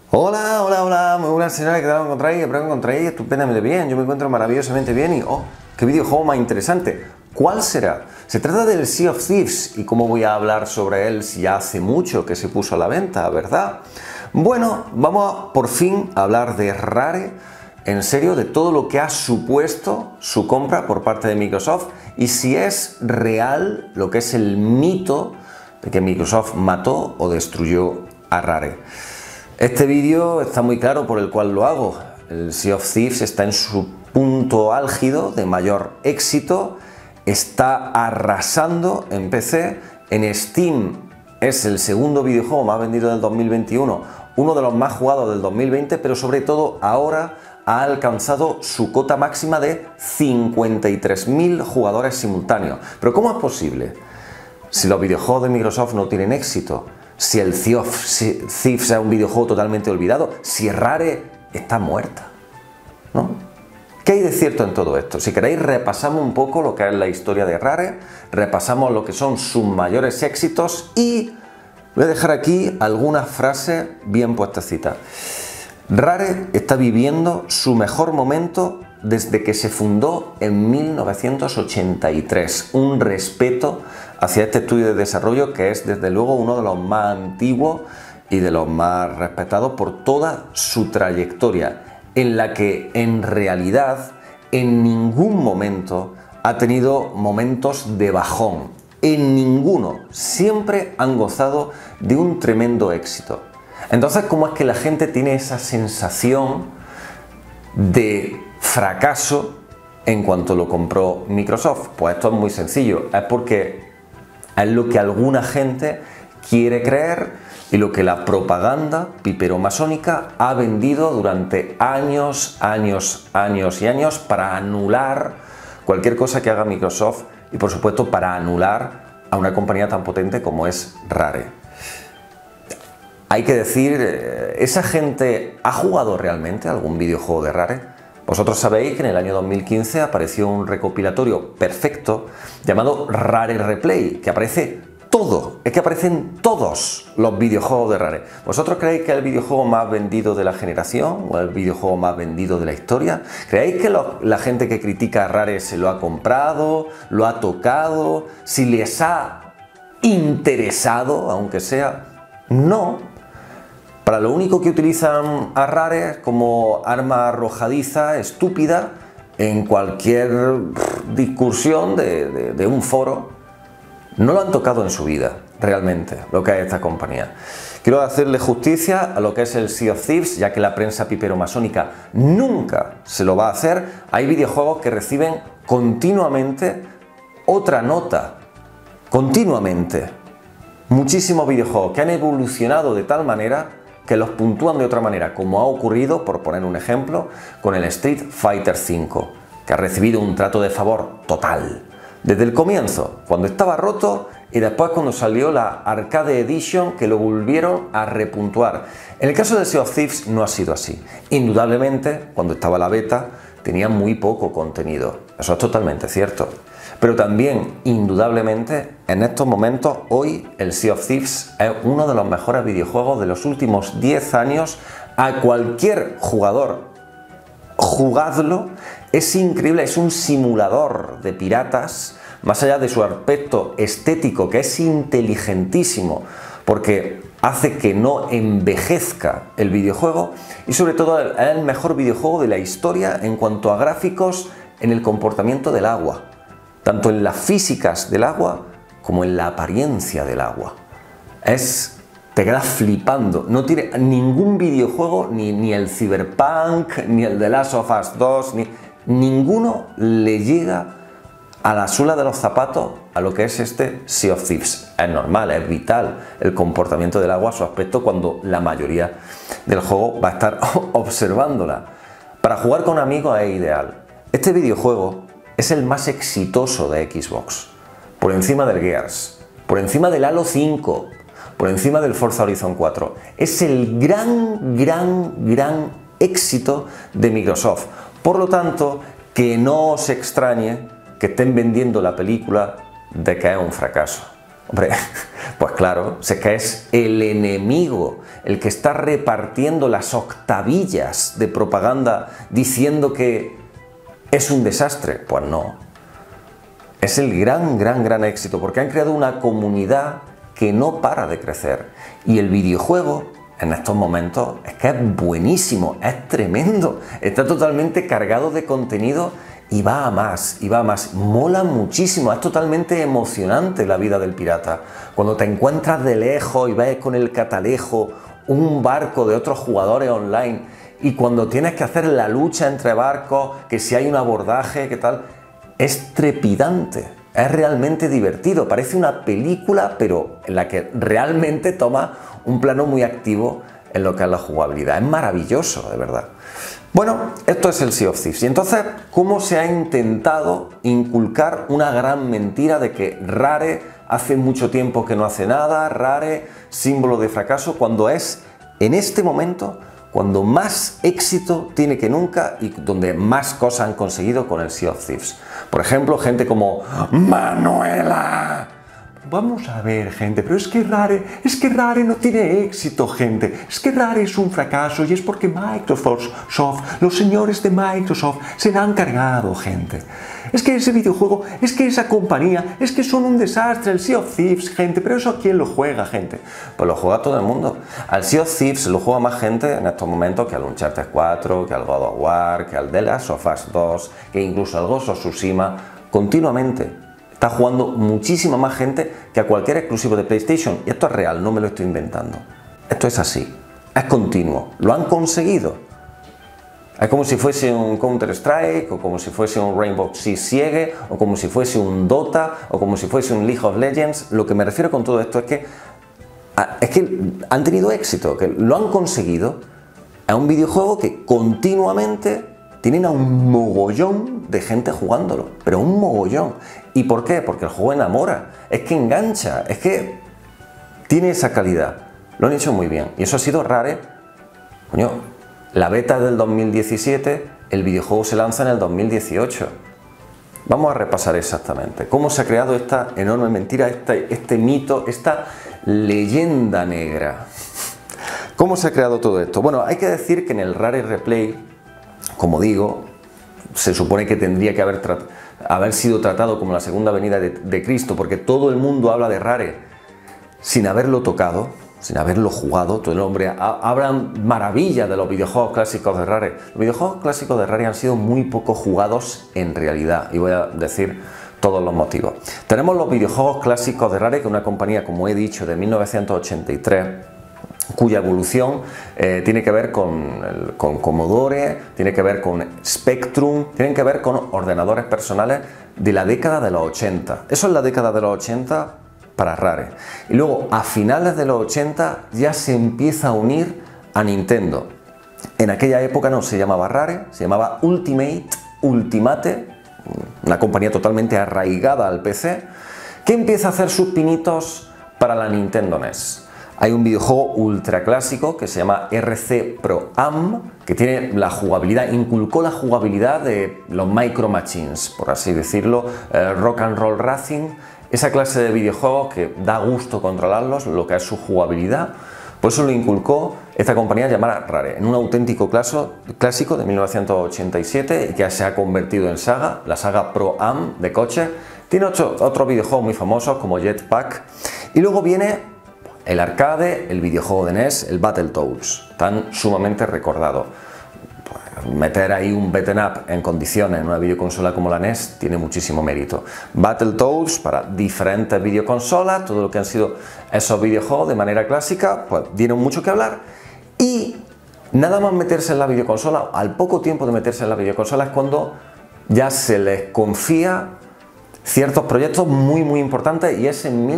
Hola, hola, hola, muy buenas señores, ¿qué tal me encontráis? Espero que me encontráis estupendamente bien, yo me encuentro maravillosamente bien y ¡oh! ¡Qué videojuego más interesante! ¿Cuál será? Se trata del Sea of Thieves y cómo voy a hablar sobre él si ya hace mucho que se puso a la venta, ¿verdad? Bueno, vamos por fin a hablar de Rare, en serio, de todo lo que ha supuesto su compra por parte de Microsoft y si es real lo que es el mito de que Microsoft mató o destruyó a Rare. Este vídeo está muy claro por el cual lo hago. El Sea of Thieves está en su punto álgido de mayor éxito, está arrasando en PC, en Steam es el segundo videojuego más vendido del 2021, uno de los más jugados del 2020, pero sobre todo ahora ha alcanzado su cota máxima de 53.000 jugadores simultáneos. ¿Pero cómo es posible? Si los videojuegos de Microsoft no tienen éxito, si el Sea of Thieves es un videojuego totalmente olvidado, si Rare está muerta, ¿no? ¿Qué hay de cierto en todo esto? Si queréis repasamos un poco lo que es la historia de Rare, repasamos lo que son sus mayores éxitos y voy a dejar aquí algunas frases bien puestecitas. Rare está viviendo su mejor momento desde que se fundó en 1983. Un respeto hacia este estudio de desarrollo que es desde luego uno de los más antiguos y de los más respetados por toda su trayectoria, en la que en realidad en ningún momento ha tenido momentos de bajón. En ninguno. Siempre han gozado de un tremendo éxito. Entonces, ¿cómo es que la gente tiene esa sensación de fracaso en cuanto lo compró Microsoft? Pues esto es muy sencillo, es porque es lo que alguna gente quiere creer y lo que la propaganda piperomasónica ha vendido durante años y años para anular cualquier cosa que haga Microsoft y por supuesto para anular a una compañía tan potente como es Rare. Hay que decir, ¿esa gente ha jugado realmente algún videojuego de Rare? Vosotros sabéis que en el año 2015 apareció un recopilatorio perfecto llamado Rare Replay, que aparece todo, es que aparecen todos los videojuegos de Rare. ¿Vosotros creéis que es el videojuego más vendido de la generación o el videojuego más vendido de la historia? ¿Creéis que la gente que critica a Rare se lo ha comprado, lo ha tocado, si les ha interesado, aunque sea? No. Para lo único que utilizan a Rare es como arma arrojadiza, estúpida, en cualquier discusión de un foro. No lo han tocado en su vida, realmente, lo que es esta compañía. Quiero hacerle justicia a lo que es el Sea of Thieves, ya que la prensa piperomasónica nunca se lo va a hacer. Hay videojuegos que reciben continuamente otra nota, continuamente. Muchísimos videojuegos que han evolucionado de tal manera que los puntúan de otra manera, como ha ocurrido, por poner un ejemplo, con el Street Fighter V, que ha recibido un trato de favor total. Desde el comienzo, cuando estaba roto, y después cuando salió la Arcade Edition, que lo volvieron a repuntuar. En el caso de Sea of Thieves no ha sido así. Indudablemente, cuando estaba la beta, tenía muy poco contenido. Eso es totalmente cierto. Pero también, indudablemente, en estos momentos, hoy el Sea of Thieves es uno de los mejores videojuegos de los últimos 10 años. A cualquier jugador, jugadlo, es increíble, es un simulador de piratas, más allá de su aspecto estético, que es inteligentísimo, porque hace que no envejezca el videojuego y sobre todo es el mejor videojuego de la historia en cuanto a gráficos en el comportamiento del agua. Tanto en las físicas del agua como en la apariencia del agua. Te quedas flipando. No tiene ningún videojuego, ni el Cyberpunk, ni el The Last of Us 2, ninguno le llega a la suela de los zapatos a lo que es este Sea of Thieves. Es normal, es vital el comportamiento del agua, su aspecto, cuando la mayoría del juego va a estar observándola. Para jugar con amigos es ideal. Este videojuego es el más exitoso de Xbox, por encima del Gears, por encima del Halo 5, por encima del Forza Horizon 4. Es el gran éxito de Microsoft. Por lo tanto, que no os extrañe que estén vendiendo la película de que es un fracaso. Hombre, pues claro, si es que es el enemigo el que está repartiendo las octavillas de propaganda diciendo que es un desastre. Pues no. Es el gran éxito porque han creado una comunidad que no para de crecer. Y el videojuego en estos momentos es que es buenísimo, es tremendo. Está totalmente cargado de contenido y va a más, y va a más. Mola muchísimo, es totalmente emocionante la vida del pirata. Cuando te encuentras de lejos y ves con el catalejo un barco de otros jugadores online y cuando tienes que hacer la lucha entre barcos, que si hay un abordaje, qué tal, es trepidante, es realmente divertido. Parece una película, pero en la que realmente toma un plano muy activo en lo que es la jugabilidad. Es maravilloso, de verdad. Bueno, esto es el Sea of Thieves. Y entonces, ¿cómo se ha intentado inculcar una gran mentira de que Rare hace mucho tiempo que no hace nada, Rare, símbolo de fracaso, cuando es, en este momento, cuando más éxito tiene que nunca y donde más cosas han conseguido con el Sea of Thieves? Por ejemplo, gente como Manuela. Vamos a ver, gente, pero es que Rare no tiene éxito, gente. Es que Rare es un fracaso y es porque Microsoft, los señores de Microsoft se la han cargado, gente. Es que ese videojuego, es que esa compañía, es que son un desastre, el Sea of Thieves, gente. Pero eso, ¿quién lo juega, gente? Pues lo juega todo el mundo. Al Sea of Thieves lo juega más gente en estos momentos que al Uncharted 4, que al God of War, que al The Last of Us 2, que incluso al Ghost of Tsushima, continuamente. Está jugando muchísima más gente que a cualquier exclusivo de PlayStation. Y esto es real, no me lo estoy inventando. Esto es así, es continuo. Lo han conseguido. Es como si fuese un Counter-Strike, o como si fuese un Rainbow Six Siege, o como si fuese un Dota, o como si fuese un League of Legends. Lo que me refiero con todo esto es que han tenido éxito, que lo han conseguido. Es un videojuego que continuamente tienen a un mogollón de gente jugándolo, pero un mogollón. ¿Y por qué? Porque el juego enamora, es que engancha, es que tiene esa calidad. Lo han hecho muy bien y eso ha sido Rare. Coño, la beta del 2017, el videojuego se lanza en el 2018. Vamos a repasar exactamente cómo se ha creado esta enorme mentira, este mito, esta leyenda negra. ¿Cómo se ha creado todo esto? Bueno, hay que decir que en el Rare Replay, como digo, se supone que tendría que haber sido tratado como la segunda venida de Cristo, porque todo el mundo habla de Rare sin haberlo tocado, sin haberlo jugado. Todo el hombre hablan maravillas de los videojuegos clásicos de Rare. Los videojuegos clásicos de Rare han sido muy poco jugados en realidad, y voy a decir todos los motivos. Tenemos los videojuegos clásicos de Rare, que es una compañía, como he dicho, de 1983, cuya evolución tiene que ver con Commodore, tiene que ver con Spectrum, tienen que ver con ordenadores personales de la década de los 80. Eso es la década de los 80 para Rare. Y luego, a finales de los 80, ya se empieza a unir a Nintendo. En aquella época no se llamaba Rare, se llamaba Ultimate, una compañía totalmente arraigada al PC, que empieza a hacer sus pinitos para la Nintendo NES. Hay un videojuego ultra clásico que se llama RC Pro Am, que tiene la jugabilidad, inculcó la jugabilidad de los Micro Machines, por así decirlo, Rock and Roll Racing, esa clase de videojuegos que da gusto controlarlos, lo que es su jugabilidad. Por eso lo inculcó esta compañía llamada Rare, en un auténtico clásico de 1987 que se ha convertido en saga, la saga Pro Am de coches. Tiene otros videojuegos muy famosos como Jetpack. Y luego viene el arcade, el videojuego de NES, el Battletoads, tan sumamente recordado. Meter ahí un beat'em up en condiciones en una videoconsola como la NES tiene muchísimo mérito. Battletoads para diferentes videoconsolas, todo lo que han sido esos videojuegos de manera clásica, pues dieron mucho que hablar. Y nada más meterse en la videoconsola, al poco tiempo de meterse en la videoconsola, es cuando ya se les confía ciertos proyectos muy importantes, y es en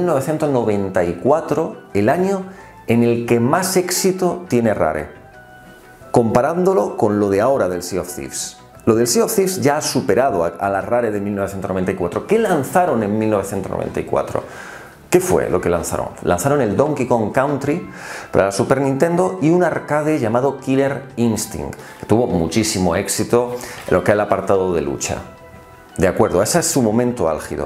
1994 el año en el que más éxito tiene Rare, comparándolo con lo de ahora del Sea of Thieves. Lo del Sea of Thieves ya ha superado a la Rare de 1994. ¿Qué lanzaron en 1994? ¿Qué fue lo que lanzaron? Lanzaron el Donkey Kong Country para la Super Nintendo y un arcade llamado Killer Instinct, que tuvo muchísimo éxito en lo que es el apartado de lucha. De acuerdo, ese es su momento álgido.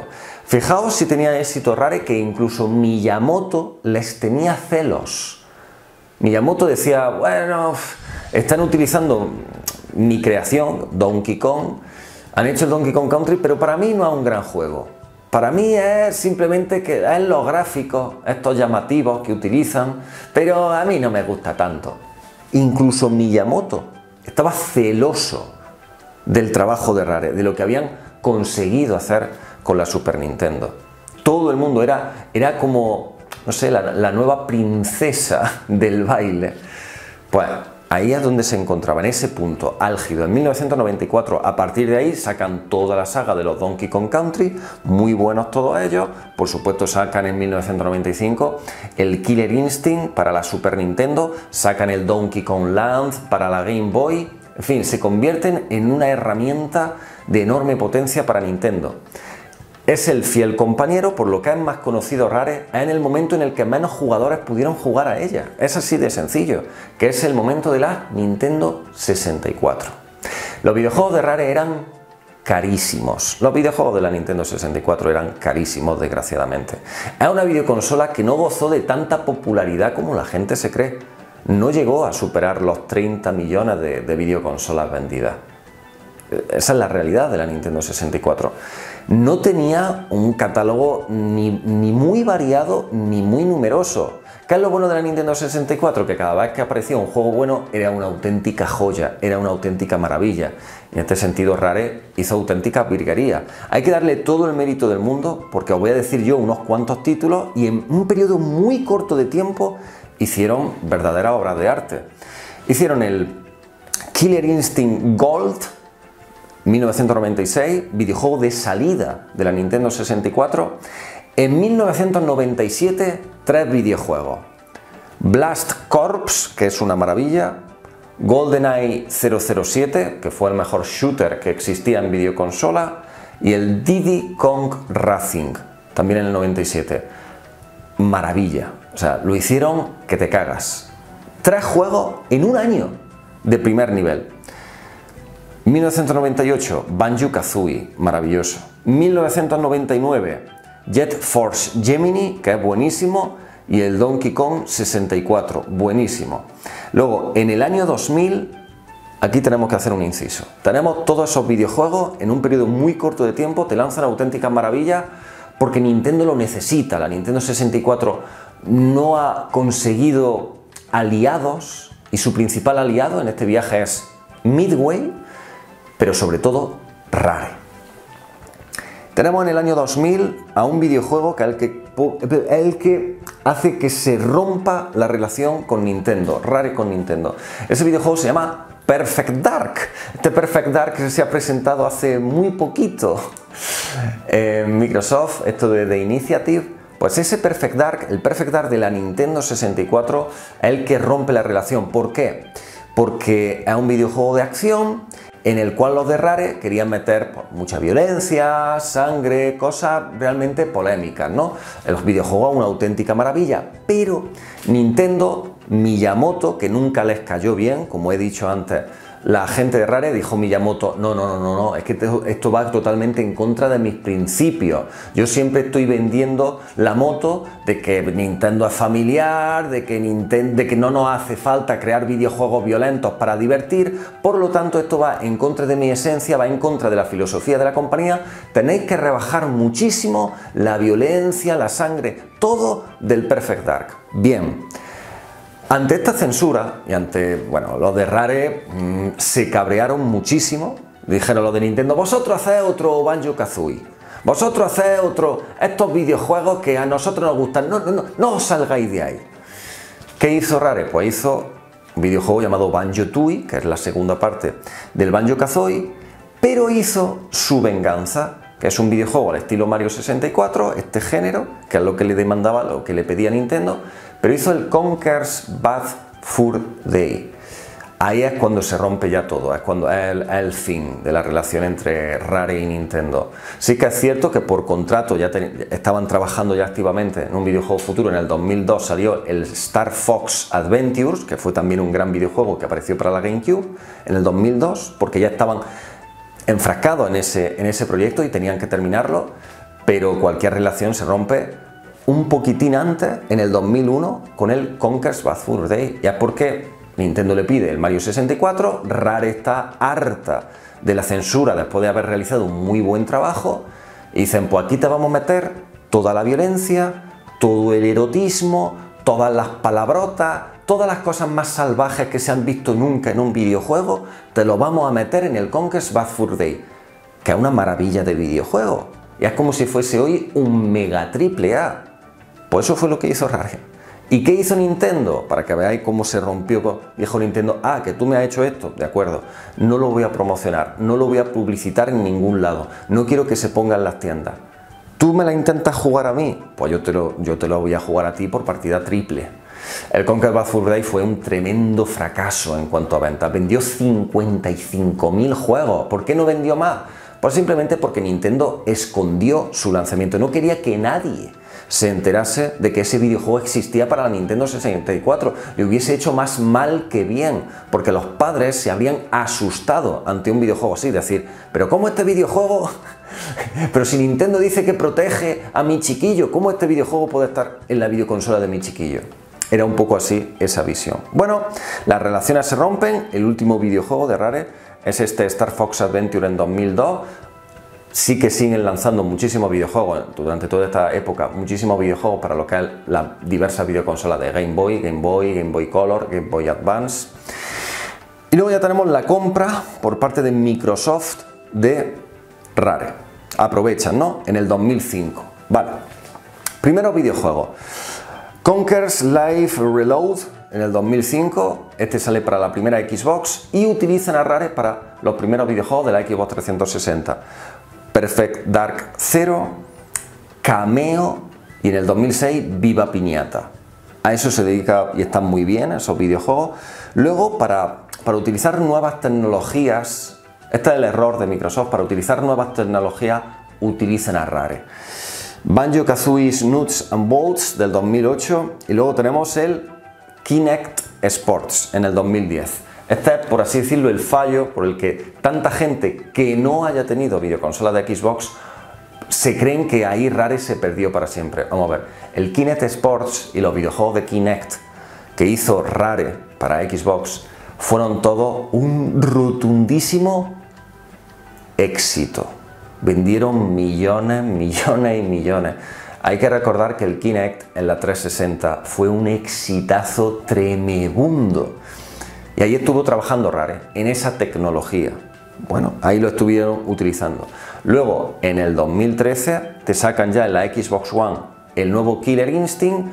Fijaos si tenía éxito Rare, que incluso Miyamoto les tenía celos. Miyamoto decía, bueno, están utilizando mi creación, Donkey Kong, han hecho el Donkey Kong Country, pero para mí no es un gran juego. Para mí es simplemente que es los gráficos, estos llamativos que utilizan, pero a mí no me gusta tanto. Incluso Miyamoto estaba celoso del trabajo de Rare, de lo que habían conseguido hacer con la Super Nintendo. Todo el mundo era como, no sé, la nueva princesa del baile. Pues ahí es donde se encontraba, en ese punto álgido, en 1994. A partir de ahí sacan toda la saga de los Donkey Kong Country, muy buenos todos ellos. Por supuesto sacan en 1995 el Killer Instinct para la Super Nintendo, sacan el Donkey Kong Land para la Game Boy. En fin, se convierten en una herramienta de enorme potencia para Nintendo. Es el fiel compañero, por lo que es más conocido Rare, en el momento en el que menos jugadores pudieron jugar a ella. Es así de sencillo, que es el momento de la Nintendo 64. Los videojuegos de Rare eran carísimos. Los videojuegos de la Nintendo 64 eran carísimos, desgraciadamente. Es una videoconsola que no gozó de tanta popularidad como la gente se cree. No llegó a superar los 30 millones de videoconsolas vendidas. Esa es la realidad de la Nintendo 64. No tenía un catálogo ni muy variado ni muy numeroso. ¿Qué es lo bueno de la Nintendo 64? Que cada vez que aparecía un juego bueno era una auténtica joya, era una auténtica maravilla. En este sentido Rare hizo auténtica virguería. Hay que darle todo el mérito del mundo, porque os voy a decir yo unos cuantos títulos y en un periodo muy corto de tiempo hicieron verdaderas obras de arte. Hicieron el Killer Instinct Gold, 1996, videojuego de salida de la Nintendo 64. En 1997, 3 videojuegos. Blast Corps, que es una maravilla. GoldenEye 007, que fue el mejor shooter que existía en videoconsola. Y el Diddy Kong Racing, también en el 97. Maravilla. O sea, lo hicieron que te cagas. 3 juegos en un año de primer nivel. 1998, Banjo-Kazooie, maravilloso. 1999, Jet Force Gemini, que es buenísimo, y el Donkey Kong 64, buenísimo. Luego, en el año 2000, aquí tenemos que hacer un inciso. Tenemos todos esos videojuegos en un periodo muy corto de tiempo, te lanzan auténticas maravillas, porque Nintendo lo necesita. La Nintendo 64 no ha conseguido aliados, y su principal aliado en este viaje es Midway, pero sobre todo Rare. Tenemos en el año 2000 a un videojuego que el que hace que se rompa la relación con Nintendo, Rare con Nintendo. Ese videojuego se llama Perfect Dark. Este Perfect Dark se ha presentado hace muy poquito en Microsoft, esto de The Initiative. Pues ese Perfect Dark, el Perfect Dark de la Nintendo 64, es el que rompe la relación. ¿Por qué? Porque es un videojuego de acción en el cual los de Rare querían meter mucha violencia, sangre, cosas realmente polémicas, ¿no? El videojuego es una auténtica maravilla, pero Nintendo, Miyamoto, que nunca les cayó bien, como he dicho antes, la gente de Rare dijo Miyamoto, no, es que esto va totalmente en contra de mis principios. Yo siempre estoy vendiendo la moto de que Nintendo es familiar, de que no nos hace falta crear videojuegos violentos para divertir, por lo tanto esto va en contra de mi esencia, va en contra de la filosofía de la compañía. Tenéis que rebajar muchísimo la violencia, la sangre, todo del Perfect Dark. Bien. Ante esta censura y ante, bueno, los de Rare se cabrearon muchísimo. Dijeron los de Nintendo, vosotros hacéis otro Banjo-Kazooie, vosotros hacéis estos videojuegos que a nosotros nos gustan, no os salgáis de ahí. ¿Qué hizo Rare? Pues hizo un videojuego llamado Banjo-Tooie, que es la segunda parte del Banjo-Kazooie, pero hizo su venganza, que es un videojuego al estilo Mario 64, este género, que es lo que le demandaba, lo que le pedía Nintendo, pero hizo el Conker's Bad Fur Day. Ahí es cuando se rompe ya todo, es cuando es el fin de la relación entre Rare y Nintendo. Sí que es cierto que por contrato ya estaban trabajando ya activamente en un videojuego futuro. En el 2002 salió el Star Fox Adventures, que fue también un gran videojuego que apareció para la GameCube en el 2002, porque ya estaban enfrascados en ese proyecto y tenían que terminarlo. pero cualquier relación se rompe un poquitín antes, en el 2001, con el Conker's Bad Fur Day. Ya es porque Nintendo le pide el Mario 64, Rare está harta de la censura después de haber realizado un muy buen trabajo, y dicen, pues aquí te vamos a meter toda la violencia, todo el erotismo, todas las palabrotas, todas las cosas más salvajes que se han visto nunca en un videojuego, te lo vamos a meter en el Conker's Bad Fur Day, que es una maravilla de videojuego. Y es como si fuese hoy un mega triple A. Pues eso fue lo que hizo Rare. ¿Y qué hizo Nintendo? Para que veáis cómo se rompió. Dijo Nintendo, ah, que tú me has hecho esto, de acuerdo, no lo voy a promocionar, no lo voy a publicitar en ningún lado, no quiero que se ponga en las tiendas. ¿Tú me la intentas jugar a mí? Pues yo te lo voy a jugar a ti por partida triple. El Conker's Bad Fur Day fue un tremendo fracaso en cuanto a ventas. Vendió 55.000 juegos. ¿Por qué no vendió más? Pues simplemente porque Nintendo escondió su lanzamiento. No quería que nadie se enterase de que ese videojuego existía para la Nintendo 64. Le hubiese hecho más mal que bien, porque los padres se habrían asustado ante un videojuego así, decir, pero ¿cómo este videojuego? Pero si Nintendo dice que protege a mi chiquillo, ¿cómo este videojuego puede estar en la videoconsola de mi chiquillo? Era un poco así esa visión. Bueno, las relaciones se rompen. El último videojuego de Rare es este Star Fox Adventure en 2002. Sí que siguen lanzando muchísimos videojuegos durante toda esta época, muchísimos videojuegos para lo que es las diversas videoconsolas de Game Boy, Game Boy Color, Game Boy Advance. Y luego ya tenemos la compra por parte de Microsoft de Rare. Aprovechan, ¿no? En el 2005. Vale. Primero videojuego. Conker's Life Reload en el 2005. Este sale para la primera Xbox y utilizan a Rare para los primeros videojuegos de la Xbox 360. Perfect Dark Zero, Cameo y en el 2006 Viva Piñata. A eso se dedica y están muy bien esos videojuegos. Luego para utilizar nuevas tecnologías, este es el error de Microsoft, para utilizar nuevas tecnologías utilizan a Rare. Banjo-Kazooie's Nuts and Bolts del 2008 y luego tenemos el Kinect Sports en el 2010. Este es, por así decirlo, el fallo por el que tanta gente que no haya tenido videoconsola de Xbox se creen que ahí Rare se perdió para siempre. Vamos a ver, el Kinect Sports y los videojuegos de Kinect que hizo Rare para Xbox fueron todos un rotundísimo éxito. Vendieron millones, millones y millones. Hay que recordar que el Kinect en la 360 fue un exitazo tremebundo. Y ahí estuvo trabajando Rare, en esa tecnología. Bueno, ahí lo estuvieron utilizando. Luego, en el 2013, te sacan ya en la Xbox One el nuevo Killer Instinct,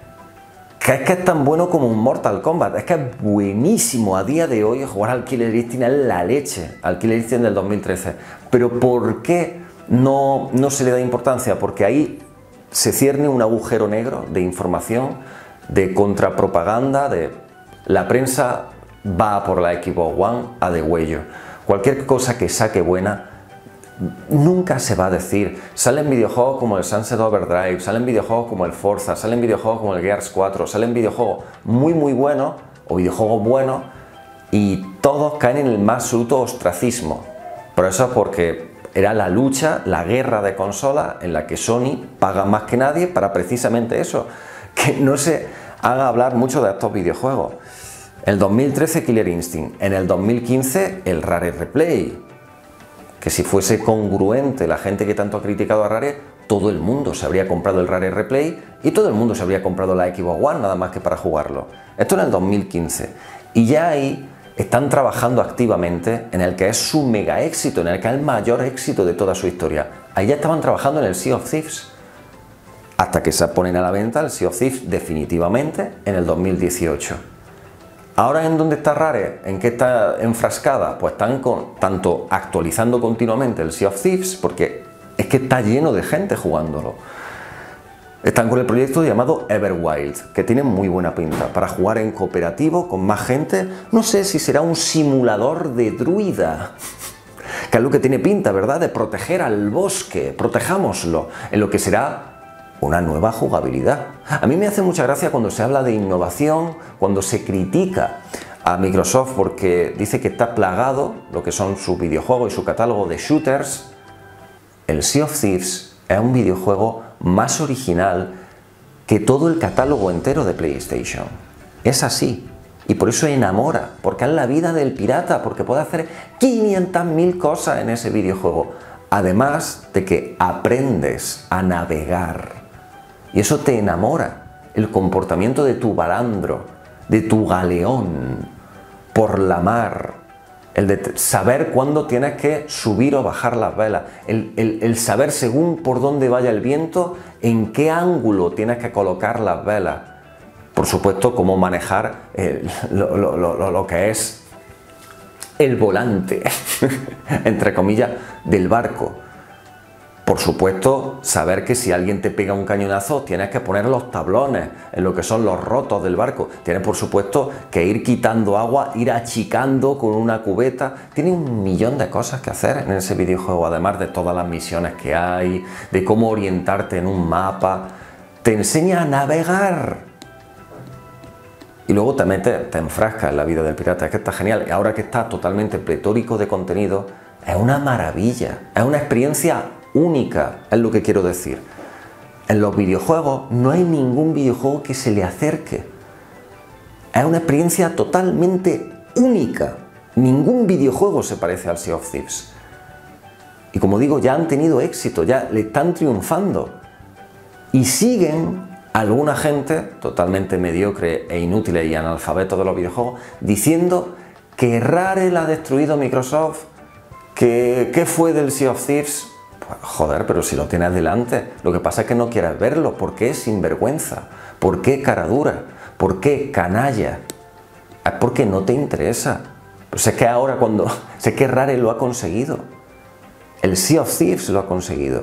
que es tan bueno como un Mortal Kombat. Es que es buenísimo a día de hoy jugar al Killer Instinct, es la leche, al Killer Instinct del 2013. Pero ¿por qué no se le da importancia? Porque ahí se cierne un agujero negro de información, de contrapropaganda, de la prensa va por la Xbox One a degüello. Cualquier cosa que saque buena nunca se va a decir. Salen videojuegos como el Sunset Overdrive, salen videojuegos como el Forza, salen videojuegos como el Gears 4, salen videojuegos muy buenos o videojuegos buenos y todos caen en el más absoluto ostracismo. Por eso es porque era la lucha, la guerra de consolas en la que Sony paga más que nadie para precisamente eso, que no se haga hablar mucho de estos videojuegos. En el 2013 Killer Instinct, en el 2015 el Rare Replay, que si fuese congruente la gente que tanto ha criticado a Rare, todo el mundo se habría comprado el Rare Replay y todo el mundo se habría comprado la Xbox One nada más que para jugarlo. Esto en el 2015 y ya ahí están trabajando activamente en el que es su mega éxito, en el que es el mayor éxito de toda su historia. Ahí ya estaban trabajando en el Sea of Thieves, hasta que se ponen a la venta el Sea of Thieves definitivamente en el 2018. Ahora, ¿en dónde está Rare? ¿En qué está enfrascada? Pues están tanto actualizando continuamente el Sea of Thieves, porque es que está lleno de gente jugándolo. Están con el proyecto llamado Everwild, que tiene muy buena pinta, para jugar en cooperativo con más gente. No sé si será un simulador de druida, que es lo que tiene pinta, ¿verdad? De proteger al bosque, protejámoslo, en lo que será una nueva jugabilidad. A mí me hace mucha gracia cuando se habla de innovación, cuando se critica a Microsoft porque dice que está plagado lo que son sus videojuegos y su catálogo de shooters. El Sea of Thieves es un videojuego más original que todo el catálogo entero de PlayStation. Es así. Y por eso enamora, porque es la vida del pirata, porque puede hacer 500.000 cosas en ese videojuego. Además de que aprendes a navegar. Y eso te enamora. El comportamiento de tu balandro, de tu galeón por la mar. El de saber cuándo tienes que subir o bajar las velas. El saber según por dónde vaya el viento, en qué ángulo tienes que colocar las velas. Por supuesto, cómo manejar lo que es el volante, entre comillas, del barco. Por supuesto, saber que si alguien te pega un cañonazo, tienes que poner los tablones en lo que son los rotos del barco. Tienes, por supuesto, que ir quitando agua, ir achicando con una cubeta. Tiene un millón de cosas que hacer en ese videojuego, además de todas las misiones que hay, de cómo orientarte en un mapa. Te enseña a navegar. Y luego te enfrascas en la vida del pirata. Es que está genial. Y ahora que está totalmente pletórico de contenido, es una maravilla. Es una experiencia única, es lo que quiero decir. En los videojuegos no hay ningún videojuego que se le acerque. Es una experiencia totalmente única. Ningún videojuego se parece al Sea of Thieves. Y como digo, ya han tenido éxito, ya le están triunfando. Y siguen alguna gente totalmente mediocre e inútil y analfabeto de los videojuegos diciendo que Rare la ha destruido Microsoft, que ¿qué fue del Sea of Thieves? Pues, joder, pero si lo tienes delante, lo que pasa es que no quieres verlo. ¿Por qué sinvergüenza? ¿Por qué cara dura? ¿Por qué canalla? Es porque no te interesa. Pues es que ahora sé que Rare lo ha conseguido. El Sea of Thieves lo ha conseguido.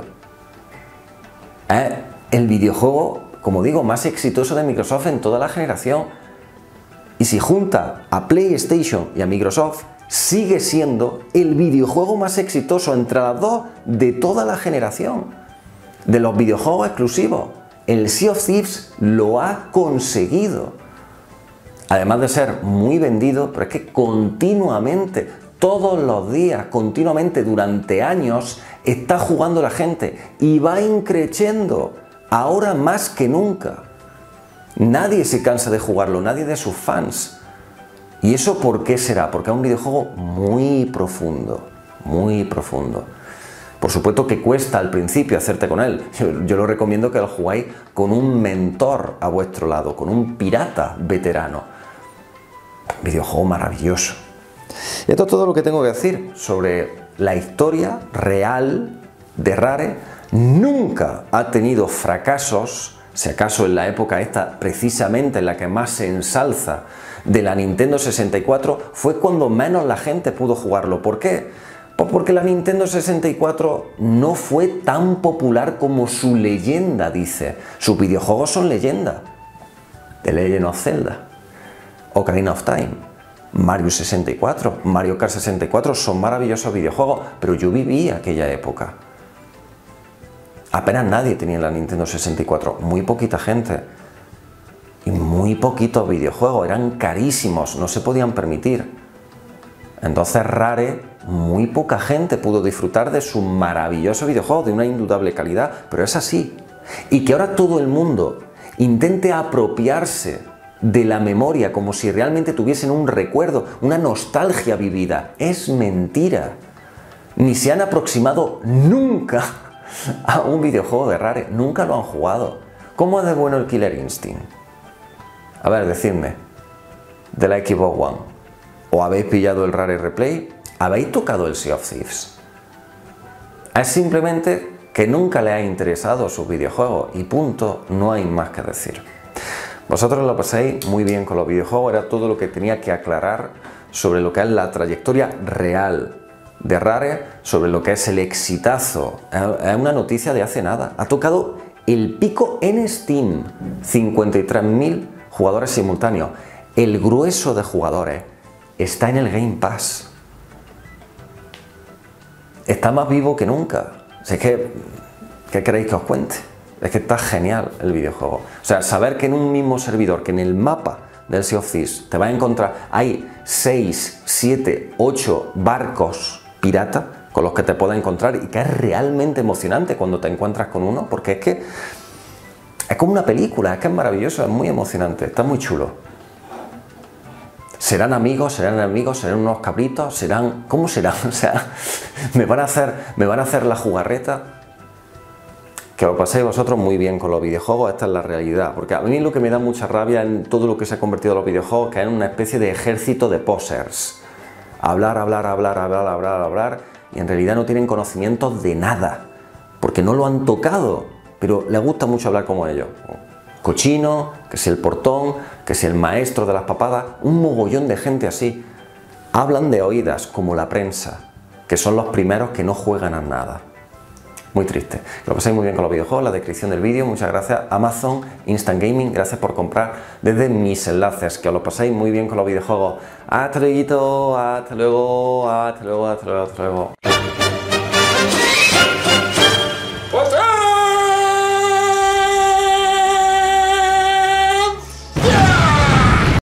Es el videojuego, como digo, más exitoso de Microsoft en toda la generación. Y si junta a PlayStation y a Microsoft, sigue siendo el videojuego más exitoso entre las dos de toda la generación. De los videojuegos exclusivos, el Sea of Thieves lo ha conseguido. Además de ser muy vendido, pero es que continuamente, todos los días, continuamente, durante años, está jugando la gente y va increciendo. Ahora más que nunca. Nadie se cansa de jugarlo, nadie de sus fans. ¿Y eso por qué será? Porque es un videojuego muy profundo, muy profundo. Por supuesto que cuesta al principio hacerte con él. Yo lo recomiendo que lo jugáis con un mentor a vuestro lado, con un pirata veterano. Un videojuego maravilloso. Y esto es todo lo que tengo que decir sobre la historia real de Rare. Nunca ha tenido fracasos, si acaso en la época esta, precisamente en la que más se ensalza de la Nintendo 64, fue cuando menos la gente pudo jugarlo. ¿Por qué? Pues porque la Nintendo 64 no fue tan popular como su leyenda dice. Sus videojuegos son leyenda. The Legend of Zelda, Ocarina of Time, Mario 64, Mario Kart 64 son maravillosos videojuegos, pero yo viví aquella época. Apenas nadie tenía la Nintendo 64, muy poquita gente. Y muy poquitos videojuegos, eran carísimos, no se podían permitir. Entonces Rare, muy poca gente pudo disfrutar de su maravilloso videojuego, de una indudable calidad, pero es así. Y que ahora todo el mundo intente apropiarse de la memoria como si realmente tuviesen un recuerdo, una nostalgia vivida, es mentira. Ni se han aproximado nunca a un videojuego de Rare, nunca lo han jugado. ¿Cómo es de bueno el Killer Instinct? A ver, decidme, de la Xbox One, ¿o habéis pillado el Rare Replay? ¿Habéis tocado el Sea of Thieves? Es simplemente que nunca le ha interesado sus videojuegos y punto, no hay más que decir. Vosotros lo pasáis muy bien con los videojuegos, era todo lo que tenía que aclarar sobre lo que es la trayectoria real de Rare, sobre lo que es el exitazo. Es una noticia de hace nada. Ha tocado el pico en Steam, 53.000 jugadores simultáneos. El grueso de jugadores está en el Game Pass. Está más vivo que nunca. Es que, ¿qué queréis que os cuente? Es que está genial el videojuego. O sea, saber que en un mismo servidor, que en el mapa del Sea of Thieves te vas a encontrar, hay 6, 7, 8 barcos pirata con los que te puedas encontrar y que es realmente emocionante cuando te encuentras con uno, porque es que es como una película, es que es maravilloso, es muy emocionante, está muy chulo. ¿Serán amigos, serán enemigos, serán unos cabritos, serán... ¿Cómo serán? O sea, me van a hacer la jugarreta. Que os paséis vosotros muy bien con los videojuegos, esta es la realidad, porque a mí lo que me da mucha rabia en todo lo que se ha convertido en los videojuegos, que es una especie de ejército de posers. Hablar, y en realidad no tienen conocimientos de nada, porque no lo han tocado, pero les gusta mucho hablar como ellos. Cochino, que si el portón, que si el maestro de las papadas, un mogollón de gente así. Hablan de oídas, como la prensa, que son los primeros que no juegan a nada. Muy triste. Que lo paséis muy bien con los videojuegos, la descripción del vídeo. Muchas gracias. Amazon, Instant Gaming, gracias por comprar desde mis enlaces. Que os lo paséis muy bien con los videojuegos. Hasta luego, hasta luego, hasta luego, hasta luego, hasta luego.